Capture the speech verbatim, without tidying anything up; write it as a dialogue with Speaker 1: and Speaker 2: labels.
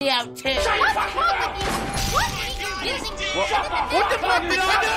Speaker 1: out too.
Speaker 2: What's wrong with you? What are you using?
Speaker 3: What, what the fuck did I do?